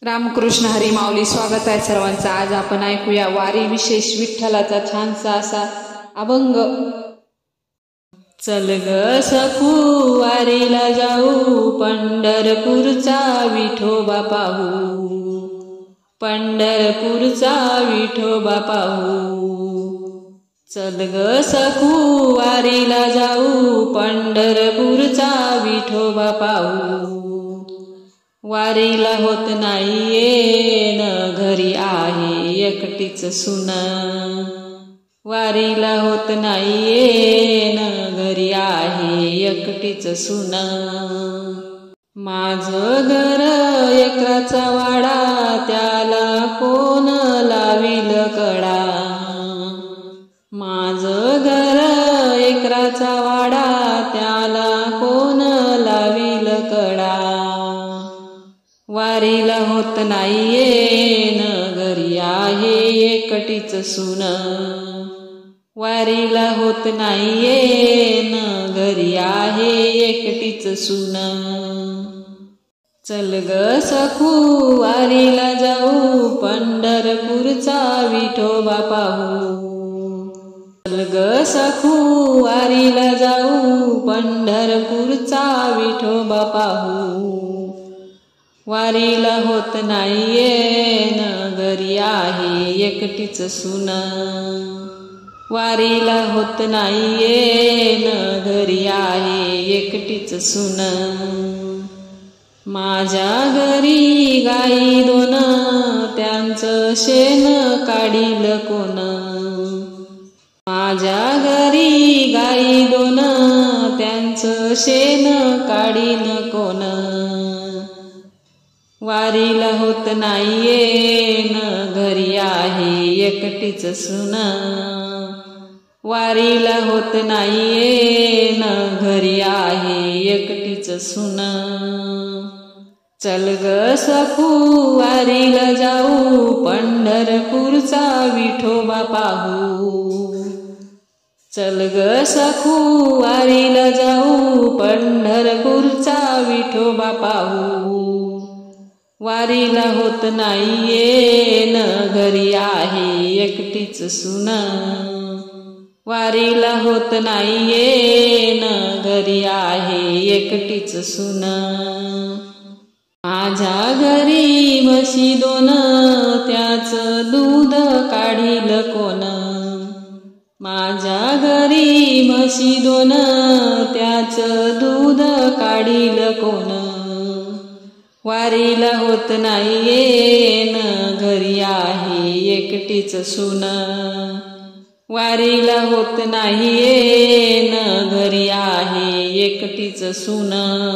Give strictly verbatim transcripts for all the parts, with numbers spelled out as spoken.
रामकृष्ण हरी माऊली. स्वागत आहे सर्वांचं. आज आपण ऐकूया वारी विशेष विठ्ठलाचा छानसा असा अभंग. चल ग सखू वारीला जाऊ, पंढरपूरचा विठोबा पाहू, पंढरपूरचा विठोबा पाहू. चल ग सखू वारीला जाऊ, पंढरपूरचा विठोबा पाहू. वारीला होत नाहीये न घरी आहे एकटीच सुन, वारीला होत नाहीये न घरी आहे एकटीच सुन. माझं घर एकराचा वाडा, त्याला कोण लावील कडा. माझं घर एकराचा वाडा, त्याला कोण लावील कडा. वारीला होत नाहीये न घरी आहे एकटीच सुन, वारीला होत नाहीये न घरी आहे एकटीच सुन. चल ग सखू वारीला जाऊ, पंढरपूरचा विठोबा पाहू. चल ग सखू वारीला जाऊ, पंढरपूरचा विठोबा पाहू. वारीला होत नाहीये न घरी आहे एकटीच सुन, वारीला होत नाहीये न घरी आहे एकटीच सुन. माझ्या घरी गाई दोन, त्यांचं शेण काढील कोण. माझ्या घरी गाई दोन, त्यांचं शेण काढील कोण. वारीला होत नाहीये न घरी आहे एकटीच सुन, वारीला होत नाहीये न घरी आहे एकटीच सुन. चल ग सखू वारीला जाऊ, पंढरपूरचा विठोबा पाहू. चल ग सखू वारीला जाऊ, पंढरपूरचा विठोबा पाहू. वारीला होत नाहीये न घरी आहे एकटीच सुन, वारीला होत नाहीये न घरी आहे एकटीच सुन. माझ्या घरी म्हशी दोन, त्याचं दूध काढील कोण. माझ्या घरी म्हशी दोन, त्याचं दूध काढील कोण. वारीला होत नाहीये न घरी आहे एकटीच सुन, वारीला होत नाहीये न घरी आहे एकटीच सुन.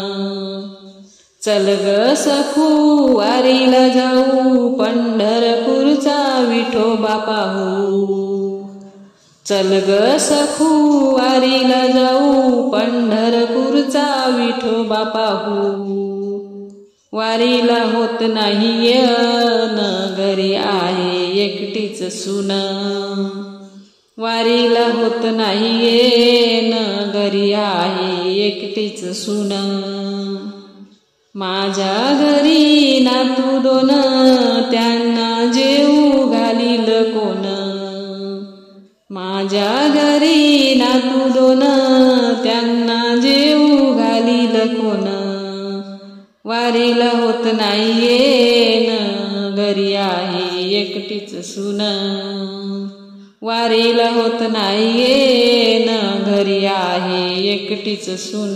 चल ग सखू वारीला जाऊ, पंढरपूरचा विठोबा पाहू. चल ग सखू वारीला जाऊ, पंढरपूरचा विठोबा पाहू. वारीला होत नाहीये न घरी आहे एकटीच सुन, वारीला होत नाहीये न घरी आहे एकटीच सुन. माझ्या घरी नातू दोन, त्यांना जेवू घालील कोण. माझ्या घरी नातू दोन, त्यांना जेवू घालील कोण. वारीला होत नाहीये न घरी आहे एकटीच सुन, वारीला होत नाहीये न घरी आहे एकटीच सुन.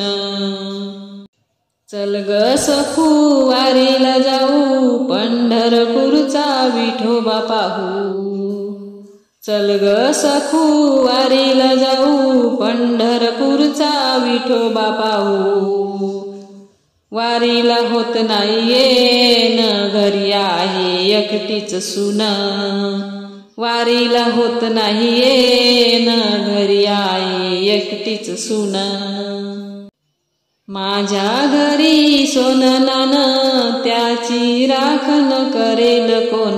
चल ग सखू वारीला जाऊ, पंढरपूरचा विठोबा पाहू. चल ग सखू वारीला जाऊ, पंढरपूरचा विठोबा पाहू. वारीला होत नाहीये न घरी आहे एकटीच सुन, वारीला होत नाहीये न घरी आहे एकटीच सुन. माझ्या घरी सोन नान, त्याची राखण करेल कोण.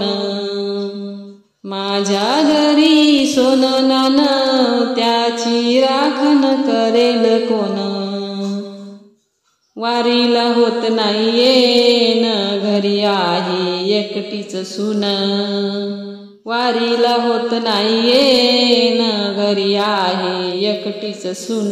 माझ्या घरी सोन नान, त्याची राखण करेल कोण. वारीला होत नाहीये न घरी आहे एकटीच सून वारीला होत नाहीये न घरी आहे एकटीच सून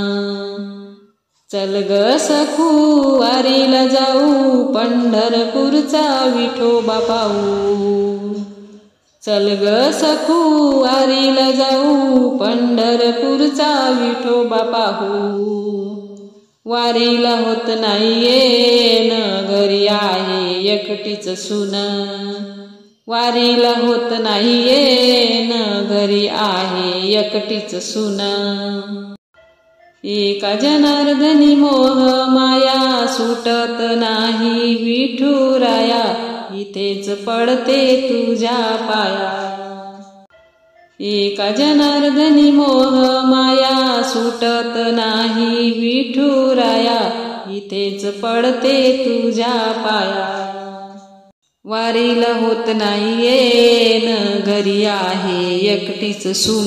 चल ग सखू वारीला जाऊ पंढरपूरचा विठोबा पाहू चल ग सखू वारीला जाऊ पंढरपूरचा विठोबा पाहू वारीला होत नाहीये न घरी आहे एकटीच सून वारीला होत नाहीये न घरी आहे एकटीच सून एका जनार्दनी मोह माया सुटत नाही विठुराया इथेच पडते तुझ्या पाया एका जनार्दनी मोह माया सुटत नाही विठुराया इथेच पडते तुझ्या पाया वारीला होत नाहीये न घरी आहे एकटीच सून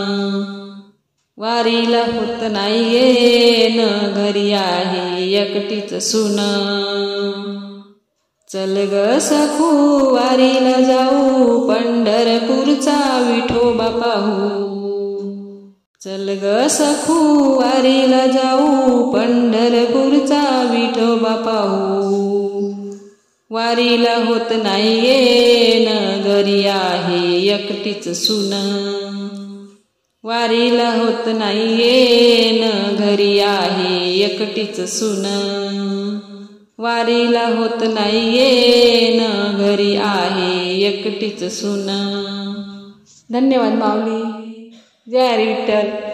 वारीला होत नाहीये न घरी आहे एकटीच सून चल ग सखू वारीला जाऊ पंढरपूरचा विठोबा पाहू चल ग सखू वारीला जाऊ पंढरपूरचा विठोबा पाहू वारीला होत नाहीये न घरी आहे एकटीच सून वारीला होत नाहीये न घरी आहे एकटीच सून वारीला होत नाहीये न घरी आहे एकटीच सून. धन्यवाद माऊली. जय हरी विठ्ठल.